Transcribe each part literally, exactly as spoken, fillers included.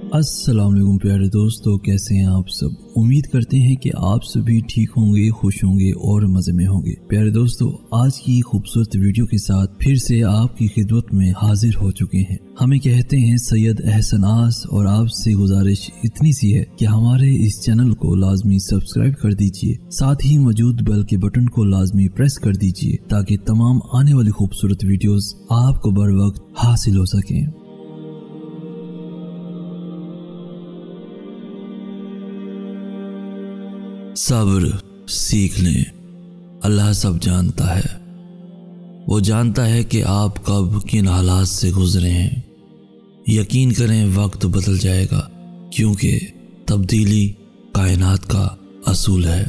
अस्सलाम वालेकुम प्यारे दोस्तों, कैसे हैं आप सब। उम्मीद करते हैं कि आप सभी ठीक होंगे, खुश होंगे और मज़े में होंगे। प्यारे दोस्तों, आज की खूबसूरत वीडियो के साथ फिर से आपकी खिदमत में हाजिर हो चुके हैं। हमें कहते हैं सैयद एहसनास और आपसे गुजारिश इतनी सी है कि हमारे इस चैनल को लाजमी सब्सक्राइब कर दीजिए, साथ ही मौजूद बेल के बटन को लाजमी प्रेस कर दीजिए ताकि तमाम आने वाली खूबसूरत वीडियोस आपको बर वक्त हासिल हो सकें। सब्र सीख लें। अल्लाह सब जानता है। वो जानता है कि आप कब किन हालात से गुजरे हैं। यकीन करें वक्त बदल जाएगा, क्योंकि तब्दीली कायनात का असूल है।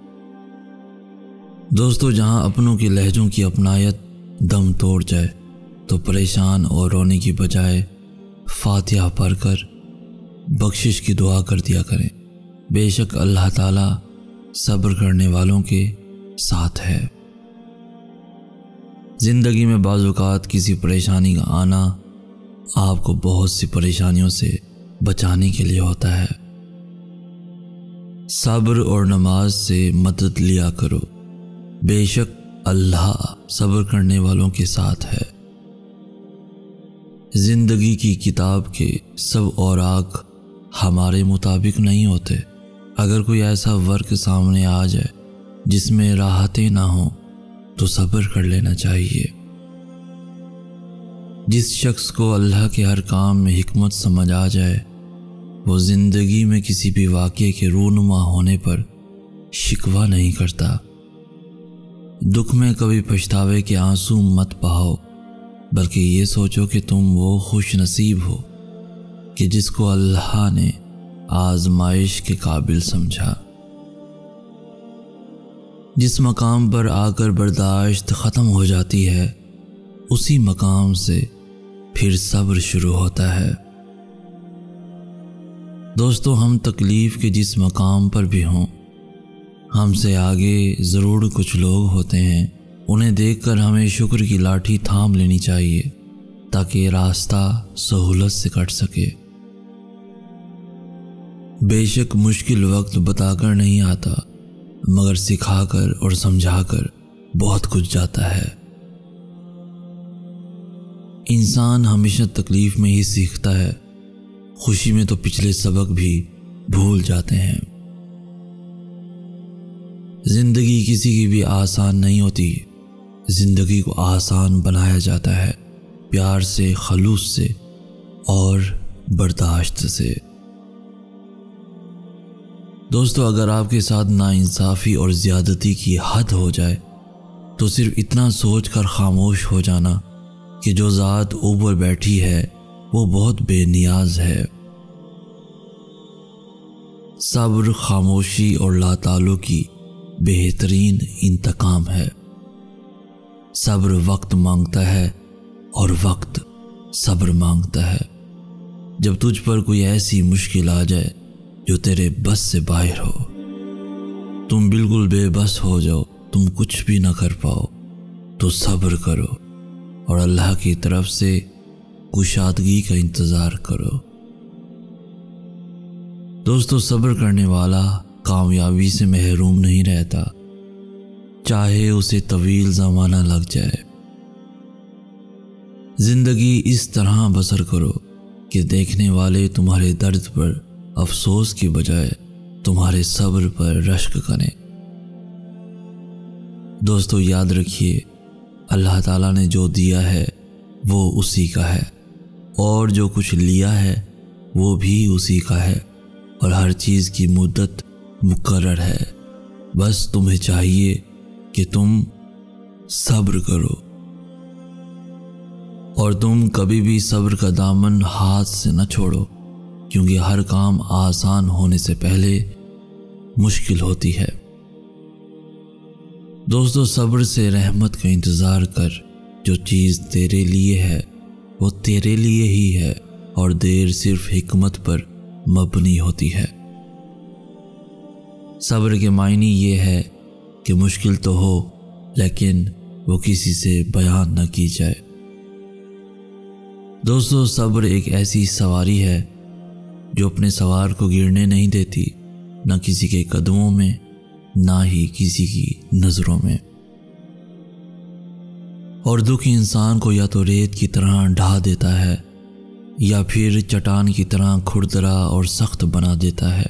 दोस्तों, जहां अपनों के लहजों की अपनायत दम तोड़ जाए तो परेशान और रोने की बजाय फातिहा पढ़कर बख्शिश की दुआ कर दिया करें। बेशक अल्लाह ताला सब्र करने वालों के साथ है। जिंदगी में बाज़ औक़ात किसी परेशानी का आना आपको बहुत सी परेशानियों से बचाने के लिए होता है। सब्र और नमाज से मदद लिया करो। बेशक अल्लाह सब्र करने वालों के साथ है। जिंदगी की किताब के सब औराक हमारे मुताबिक नहीं होते। अगर कोई ऐसा वर्क सामने आ जाए जिसमें राहतें ना हो तो सब्र कर लेना चाहिए। जिस शख्स को अल्लाह के हर काम में हिकमत समझ आ जाए वो ज़िंदगी में किसी भी वाक़े के रूनुमा होने पर शिकवा नहीं करता। दुख में कभी पछतावे के आंसू मत बहाओ, बल्कि ये सोचो कि तुम वो खुश नसीब हो कि जिसको अल्लाह ने आजमाइश के काबिल समझा। जिस मकाम पर आकर बर्दाश्त ख़त्म हो जाती है उसी मकाम से फिर सब्र शुरू होता है। दोस्तों, हम तकलीफ़ के जिस मकाम पर भी हों, हमसे आगे ज़रूर कुछ लोग होते हैं। उन्हें देखकर हमें शुक्र की लाठी थाम लेनी चाहिए ताकि रास्ता सहूलत से कट सके। बेशक मुश्किल वक्त बताकर नहीं आता, मगर सिखाकर और समझाकर बहुत कुछ जाता है। इंसान हमेशा तकलीफ में ही सीखता है। खुशी में तो पिछले सबक भी भूल जाते हैं। जिंदगी किसी की भी आसान नहीं होती। जिंदगी को आसान बनाया जाता है प्यार से, खलूस से और बर्दाश्त से। दोस्तों, अगर आपके साथ नाइंसाफ़ी और ज़्यादती की हद हो जाए तो सिर्फ इतना सोच कर खामोश हो जाना कि जो ज़ात ऊपर बैठी है वो बहुत बेनियाज है। सब्र, खामोशी और लातालों की बेहतरीन इंतकाम है। सब्र वक्त मांगता है और वक्त सब्र मांगता है। जब तुझ पर कोई ऐसी मुश्किल आ जाए जो तेरे बस से बाहर हो, तुम बिल्कुल बेबस हो जाओ, तुम कुछ भी ना कर पाओ, तो सब्र करो और अल्लाह की तरफ से कुशादगी का इंतज़ार करो। दोस्तों, सब्र करने वाला कामयाबी से महरूम नहीं रहता, चाहे उसे तवील ज़माना लग जाए। जिंदगी इस तरह बसर करो कि देखने वाले तुम्हारे दर्द पर अफसोस की बजाय तुम्हारे सब्र पर रश्क करें। दोस्तों, याद रखिए, अल्लाह ताला ने जो दिया है वो उसी का है और जो कुछ लिया है वो भी उसी का है और हर चीज़ की मुद्दत मुकर्रर है। बस तुम्हें चाहिए कि तुम सब्र करो और तुम कभी भी सब्र का दामन हाथ से न छोड़ो, क्योंकि हर काम आसान होने से पहले मुश्किल होती है। दोस्तों, सब्र से रहमत का इंतज़ार कर। जो चीज़ तेरे लिए है वो तेरे लिए ही है और देर सिर्फ हिकमत पर मबनी होती है। सब्र के मायने ये है कि मुश्किल तो हो लेकिन वो किसी से बयान न की जाए। दोस्तों, सब्र एक ऐसी सवारी है जो अपने सवार को गिरने नहीं देती, न किसी के कदमों में, ना ही किसी की नजरों में। और दुख इंसान को या तो रेत की तरह ढा देता है या फिर चट्टान की तरह खुरदरा और सख्त बना देता है।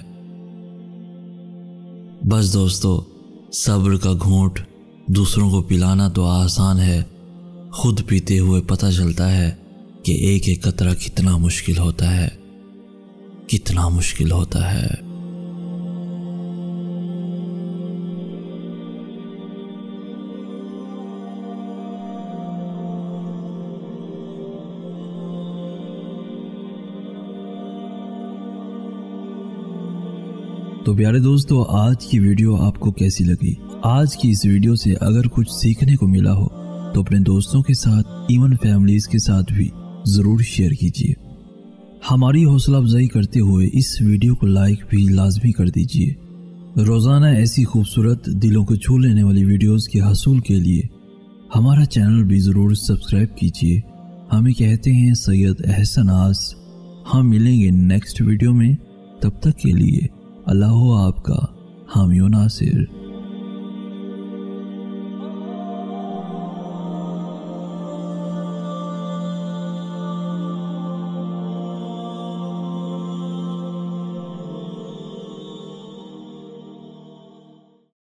बस दोस्तों, सब्र का घूंट दूसरों को पिलाना तो आसान है, खुद पीते हुए पता चलता है कि एक एक कतरा कितना मुश्किल होता है, कितना मुश्किल होता है। तो प्यारे दोस्तों, आज की वीडियो आपको कैसी लगी? आज की इस वीडियो से अगर कुछ सीखने को मिला हो तो अपने दोस्तों के साथ, इवन फैमिलीज के साथ भी जरूर शेयर कीजिए। हमारी हौसला अफजाई करते हुए इस वीडियो को लाइक भी लाजमी कर दीजिए। रोजाना ऐसी खूबसूरत, दिलों को छू लेने वाली वीडियोस के हसूल के लिए हमारा चैनल भी जरूर सब्सक्राइब कीजिए। हमें कहते हैं सैयद एहसन आस। हम मिलेंगे नेक्स्ट वीडियो में, तब तक के लिए अल्लाह आपका हामी नासिर।